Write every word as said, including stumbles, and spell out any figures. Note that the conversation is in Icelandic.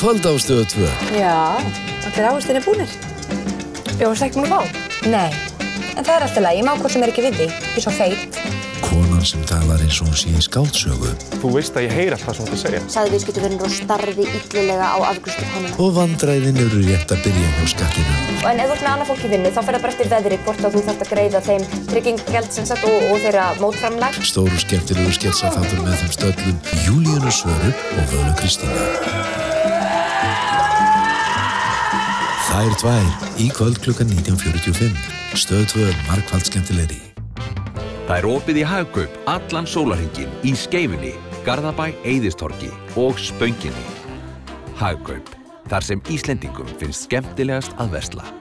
kvöld á Stöð tvö. Já, allir ávistinni búnir. Ég varst ekki múin að fá? Nei, en það er alltaf leið, ég má hvort sem er ekki við því. Ég er svo feit. Konan sem talar eins og hún sé í skáldsögu. Þú veist að ég heyri alltaf svona að segja. Sagði viðskiptavinur og starði illilega á afgreiðslupennuna. Og vandræðin eru rétt að byrja hjá skattinum. En ef þú ert með annað fólk í vinnu, þá fer það bara eftir veðri hvort að þú þarft að greiða þeim tryggingagjald sem sagt og, og þeirra mótframlag. Stóru skemmtilegu sketsaþáttur með þeim stöllum Júlíönu Svöru og Völu Kristínu. Þær tvær í kvöld klukkan nítján fjörutíu og fimm. Stöð tvö margfald skemmtilegri. Það er opið í Hagkaup allan sólarhringinn í Skeifunni, Garðabæ, Eiðistorgi og Spönginni. Hagkaup, þar sem Íslendingum finnst skemmtilegast að versla.